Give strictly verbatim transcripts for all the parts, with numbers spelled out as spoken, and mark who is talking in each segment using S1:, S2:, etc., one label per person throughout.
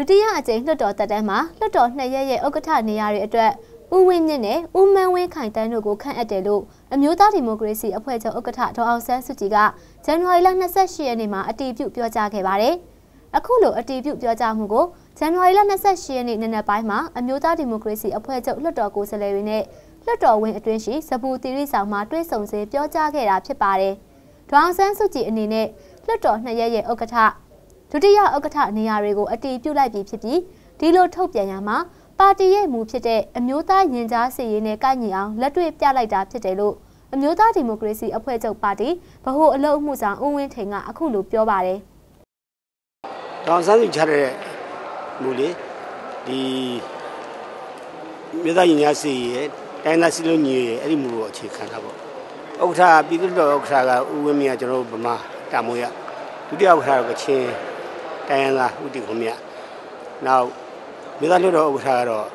S1: တိယအကြိမ်လွှတ်တော်တက်တန်းမှာလွှတ်တော်နှစ်ရက်ရဲ့ဥက္ကဋ္ဌနေရာတွေအတွက်ဦးဝင်းမြင့်နဲ့ဦးမန်းဝင်းခိုင်တန်းတို့ကိုခန့်အပ်တယ်လို့အမျိုးသားဒီမိုကရေစီအဖွဲ့ချုပ်ဥက္ကဋ္ဌဒေါ်အောင်ဆန်းစုကြည်ကဇန်နဝါရီလ၂၈ရက်နေ့မှာအတည်ပြုပြောကြားခဲ့ပါတယ်။အခုလိုအတည်ပြုပြောကြားမှုကိုဇန်နဝါရီလ၂၈ရက်နေ့နံနက်ပိုင်းမှာအမျိုးသားဒီမိုကရေစီအဖွဲ့ချုပ်လွှတ်တော်ကိုယ်စားလှယ်တွေနဲ့လွှတ်တော်ဝင်အတွင်းရှိစပူတီရီဆောင်မှာတွဲဆုံစေပြောကြားခဲ့တာဖြစ်ပါတယ်။ဒေါ်အောင်ဆန်းစုကြည်အနေနဲ့လွှတ်တော်နှစ်ရက်ရဲ့ဥက္ကဋ္ဌဒုတိယဥက္ကဋ္ဌနေရာတွေကိုအတည်ပြုလိုက်ပြီးဖြစ်ပြီးဒီလိုထုတ်ပြန်ရမှာပါတီရဲ့မူဖြစ်တဲ့အမျိုးသားရင်ကြားစေရေးနဲ့ကိုက်ညီအောင်လက်တွေ့ပြလိုက်တာဖြစ်တယ်လို့အမျိုးသားဒီမိုကရေစီအဖွဲ့ချုပ်ပါတီဗဟိုအလုပ်အမှုဆောင်ဦးဝင်းထိန်ကအခုလိုပြောပါတယ်
S2: ။ဒေါ်အောင်ဆန်းစုကြည်ချတဲ့မူလေဒီမြို့သားရင်ကြားစေရေးတိုင်းသားစီလုံးညီရဲ့အဲ့ဒီမူကိုအခြေခံတာပေါ့။ဥက္ကဋ္ဌပြည်သူ့တော်ဥက္ကဋ္ဌကဦးဝင်းမြင့်ကကျွန်တော်တို့ဗမာတာမွေရဒုတိယဥက္ကဋ္ဌကချင်းတိုင်းရင်းသားဦးတီခွန်မြတ်နောက်မြို့သားလွှတ်တော်ဥက္ကဋ္ဌကတော့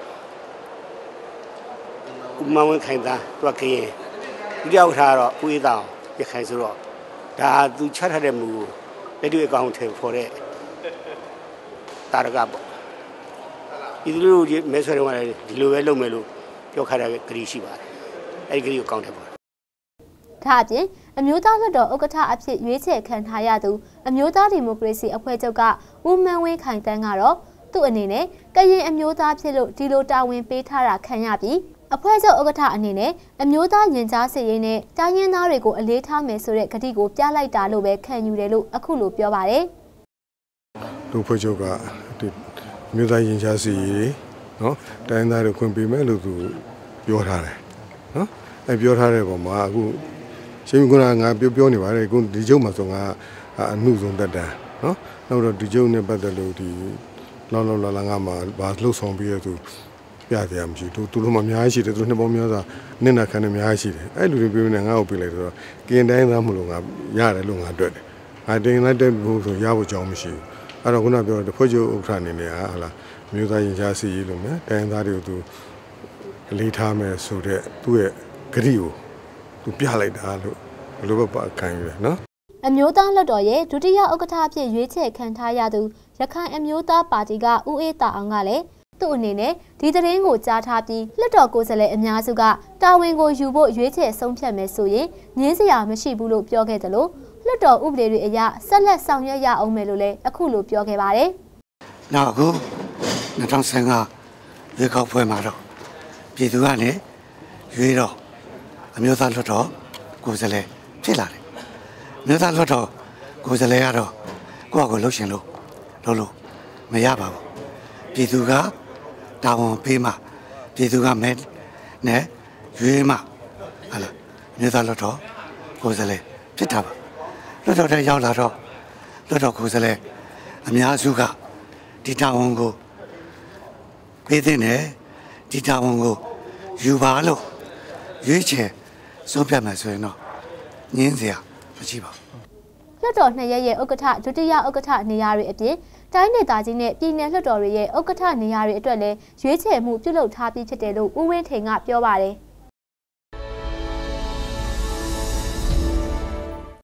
S2: ဦးမန်းဝင်းခိုင်တန်းသူကခရင်ဒုတိယဥက္ကဋ္ဌကတော့ဦးအေးတောင်ရခိုင်ဆိုတော့ဒါသူချထားတဲ့မူကိုလက်တွေ့အကောင်ထည့်ဖော်တဲ့တာရကပေါ့ဒီလိုမဲဆွဲတော့လည်းဒီလိုပဲလုပ်မယ်လို့ပြောခါတဲ့ဂရီရှိပါတယ်အဲ့ဒီဂရီကိုကောင်းတယ်ပေါ့
S1: ဒါအပြင်အမျိုးသားလွှတ်တော်ဥက္ကဋ္ဌအဖြစ်ရွေးချယ်ခံထားရသူအမျိုးသားဒီမိုကရေစီအဖွဲ့ချုပ်ကဦးမန်းဝင်းခိုင်တန်းကတော့သူ့အနေနဲ့ကရင်အမျိုးသားဖြစ်လို့ဒီလိုတာဝန်ပေးထားတာခံရပြီးအဖွဲ့ချုပ်ဥက္ကဋ္ဌအနေနဲ့အမျိုးသားရင်ကြားစေရေးနဲ့တိုင်းရင်းသားတွေကိုအလေးထားမယ်ဆိုတဲ့ကတိကိုပြလိုက်တာလို့ပဲခံယူတယ်လို့အခုလိုပြောပါတယ်
S3: ။ဒုအဖွဲ့ချုပ်ကဒီအမျိုးသားရင်ကြားစေရေးနော်တိုင်းသားတွေခွင့်ပေးမယ်လို့သူပြောထားတယ်နော်အဲပြောထားတဲ့ပုံမှာအခုရှင်ကငါပြောပြောနေပါတယ်အခုဒီချုပ်မှာဆိုငါအမှုဆုံးတက်တန်းနော်နောက်တော့ဒီချုပ်နဲ့ပတ်သက်လို့ဒီလောက်လောက်လာလာငါမှာဘာလှုပ်ဆောင်ပြီးရသူပြတယ်မရှိသူသူတို့မှအများကြီးရှိတယ်သူနှစ်ပေါင်းများစွာနင့်နာခံနေအများကြီးရှိတယ်အဲ့လူတွေပြောနေငါ့ကိုပြလိုက်တော့ကင်တိုင်းသားမလို့ငါရတယ်လို့ငါတွေ့တယ်ငါတင်လိုက်တဲ့ဘုံဆိုရဖို့ကြောင်းမရှိဘူးအဲ့တော့ခုနပြောတဲ့ဖွဲ့ချုပ်ဥက္ကဋ္ဌအနေနဲ့ဟာလားမျိုးသားရင်ကြားစီရေးလို့မယ်တိုင်းသားတွေကိုသူအလေးထားမယ်ဆိုတဲ့သူ့ရဲ့ဂရိကိုသူပြလိုက်တာလို့ဘယ်လိုပဲပါခံရနော်
S1: အမျိုးသားလွှတ်တော်ရဲ့ဒုတိယဥက္ကဋ္ဌအဖြစ်ရွေးချယ်ခံထားရသူရခိုင်အမျိုးသားပါတီကဦးအေးတာအောင်ကလည်းသူ့အနေနဲ့ဒီသတင်းကိုကြားထားပြီးလွှတ်တော်ကိုယ်စားလှယ်အများစုကတာဝန်ကိုယူဖို့ရွေးချယ်ဆုံးဖြတ်မယ်ဆိုရင်ငင်းစရာမရှိဘူးလို့ပြောခဲ့တယ်လို့လွှတ်တော်ဥပဒေတွေအရဆက်လက်ဆောင်ရွက်ရအောင်မယ်လို့လည်းအခုလိုပြောခဲ့ပါတယ်
S2: ။နောက်အခု၂၀၁၅ရွေးကောက်ပွဲမှာတော့ပြည်သူကနေရွေးတော့အမျိုးသားလွှတ်တော်ကိုယ်စားလှယ်ဖြစ်လာတယ်။မြို့သားလွှတ်တော်ကိုယ်စားလှယ်ကတော့ကိုယ့်အကိုလှုပ်ရှင်လို့လုပ်လို့မရပါဘူးပြည်သူကတာဝန်ပေးမှပြည်သူကမဲနဲ့ရွေးမှဟာလားမြို့သားလွှတ်တော်ကိုယ်စားလှယ်ဖြစ်တာပါလွှတ်တော်ထဲရောက်လာတော့လွှတ်တော်ကိုယ်စားလှယ်အများစုကဒီတာဝန်ကိုပေးတဲ့နဲ့ဒီတာဝန်ကိုယူပါလို့ရွေးချယ်ဆုံးဖြတ်မယ်ဆိုရင်တော့ငင်းစရာမရှိပါဘူး
S1: လွှတ်တော်နှစ်ရက်ရဲ့ဥက္ကဋ္ဌဒုတိယဥက္ကဋ္ဌနေရာတွေအပြင်တိုင်းဒေသကြီးနဲ့ပြည်내လွှတ်တော်တွေရဲ့ဥက္ကဋ္ဌနေရာတွေအတွက်လည်းရွေးချယ်မှုပြုလုပ်ထားပြီးဖြစ်တယ်လို့ဦးဝင်းထိန်ကပြောပါတယ်။